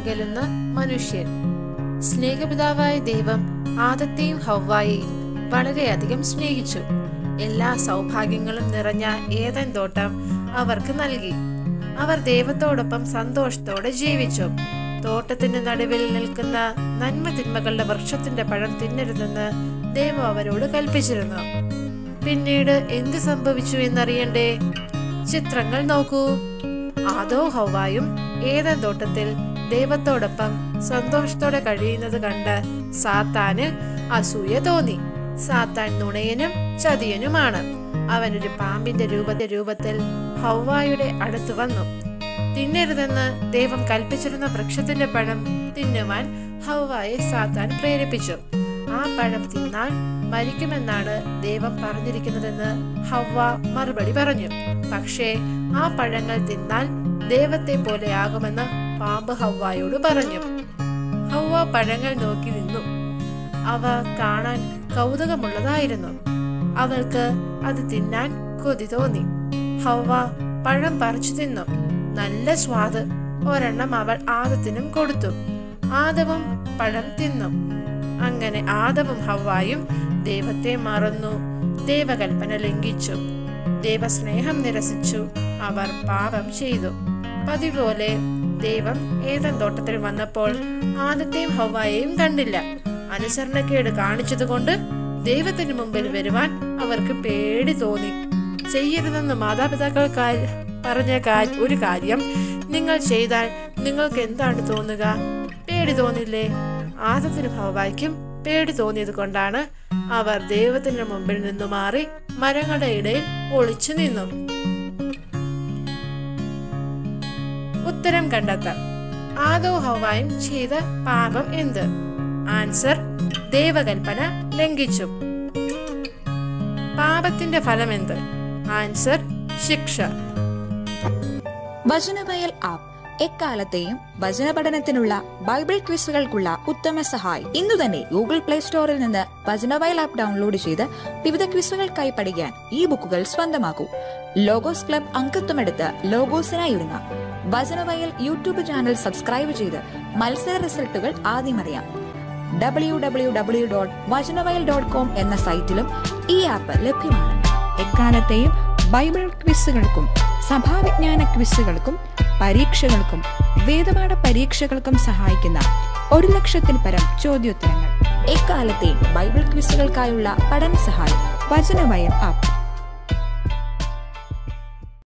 അകലുന്ന മനുഷ്യൻ. സ്നേഹപിതാവായ ദൈവം ആദത്തെയും ഹവ്വായെയും വളരെയധികം സ്നേഹിച്ചു. എല്ലാ സൗഭാഗ്യങ്ങളും നിറഞ്ഞ ഏദൻ തോട്ടം അവർക്ക് നൽകി. അവർ ദൈവത്തോടൊപ്പം സന്തോഷത്തോടെ ജീവിച്ചു. തോട്ടത്തിന്റെ നടുവിൽ നിൽക്കുന്ന നന്മ തിന്മകളുടെ വൃക്ഷത്തിന്റെ പഴം തിന്നരുതെന്ന് ദൈവം അവരോട് കൽപ്പിച്ചിരുന്നു. പിന്നീട് എന്ത് സംഭവിച്ചു എന്നറിയണ്ടേ? ചിത്രങ്ങൾ നോക്കൂ. ആദവും ഹവ്വായും ഏദൻ തോട്ടത്തിൽ ദൈവത്തോടൊപ്പം സന്തോഷത്തോടെ കഴിയുന്നത് കണ്ട് സാത്താന് അസൂയ തോന്നി. സാത്താൻ നുണയനും ചതിയനുമാണ്. അവനൊരു പാമ്പിന്റെ രൂപത്തിൽ ഹവ്വായുടെ അടുത്ത് വന്നു. തിന്നരുതെന്ന് ദൈവം കൽപ്പിച്ചിരുന്ന വൃക്ഷത്തിന്റെ പഴം തിന്നുവാൻ ഹവ്വായെ സാത്താൻ പ്രേരിപ്പിച്ചു. ആ പഴം തിന്നാൽ മരിക്കുമെന്നാണ് ദൈവം പറഞ്ഞിരിക്കുന്നതെന്ന് ഹവ്വ മറുപടി പറഞ്ഞു. പക്ഷേ ആ പഴങ്ങൾ തിന്നാൽ ദൈവത്തെ പോലെയാകുമെന്ന് പാമ്പ് ഹവ്വായോട് പറഞ്ഞു. ഹവ്വ പഴങ്ങൾ നോക്കി നിന്നു. അവ കാണാൻ കൗതുകമുള്ളതായിരുന്നു. അവൾക്ക് അത് തിന്നാൻ കൊതി തോന്നി. ഹവ്വ പഴം പറിച്ചു തിന്നു. നല്ല സ്വാദ്. ഒരെണ്ണം അവൾ ആദത്തിനും കൊടുത്തു. ആദവും പഴം തിന്നു. അങ്ങനെ ആദവും ഹവ്വായും ദൈവത്തെ മറന്നു, ദൈവകൽപ്പന ലംഘിച്ചു, ദൈവസ്നേഹം നിരസിച്ചു. അവർ പാപം ചെയ്തു. പതിപോലെ ദൈവം ഏദൻ തോട്ടത്തിൽ വന്നപ്പോൾ ആദത്തെയും ഹവ്വായെയും കണ്ടില്ല. അനുസരണക്കേട് കാണിച്ചതുകൊണ്ട് ദൈവത്തിന് മുമ്പിൽ വരുവാൻ അവർക്ക് പേടി തോന്നി. ചെയ്യരുതെന്ന് മാതാപിതാക്കൾ പറഞ്ഞ ഒരു കാര്യം നിങ്ങൾ ചെയ്താൽ നിങ്ങൾക്ക് എന്താണ് തോന്നുക? പേടി തോന്നില്ലേ? ആദത്തിനും ഹവ്വായ്ക്കും പേടി തോന്നിയത് കൊണ്ടാണ് അവർ ദൈവത്തിന്റെ മുമ്പിൽ നിന്നു മാറി മരങ്ങളുടെ ഇടയിൽ ഒളിച്ചു നിന്നു. ഉത്തരം കണ്ടെത്താം. ആദവും ഹവ്വായും ചെയ്ത പാപം എന്ത്? ആൻസർ: ദൈവകൽപ്പന ലംഘിച്ചു. പാപത്തിന്റെ ഫലം എന്ത്? ആൻസർ: ശിക്ഷ. വചനവയൽ ആപ്പ് എക്കാലത്തെയും വചന പഠനത്തിനുള്ള ബൈബിൾ ക്വിസുകൾക്കുള്ള ഉത്തമ സഹായി. ഇന്നു തന്നെ ഗൂഗിൾ പ്ലേ സ്റ്റോറിൽ നിന്ന് വചനവയൽ ആപ്പ് ഡൗൺലോഡ് ചെയ്ത് വിവിധ ക്വിസുകൾക്കായി പഠിക്കാൻ ഈ ബുക്കുകൾ സ്വന്തമാക്കൂ. ലോഗോസ് ക്ലബ് അംഗത്വമെടുത്ത് ലോഗോസിനായി ഒരുങ്ങാം. വചനവയൽ യൂട്യൂബ് ചാനൽ സബ്സ്ക്രൈബ് ചെയ്ത് മത്സര റിസൾട്ടുകൾ ആദ്യം അറിയാം. www.vajanavayal.com എന്ന സൈറ്റിലും ഈ ആപ്പ് ലഭ്യമാണ്. എക്കാലത്തെയും ബൈബിൾ ക്വിസുകൾക്കും സഭാവിജ്ഞാന ക്വിസുകൾക്കും പരീക്ഷകൾക്കും വേദപാഠ പരീക്ഷകൾക്കും സഹായിക്കുന്ന 1,00,000-ൽ പരം ചോദ്യോത്തരങ്ങൾ. എക്കാലത്തെയും ബൈബിൾ ക്വിസുകൾക്കായുള്ള പഠന സഹായം വചനവയൽ ആപ്പ്.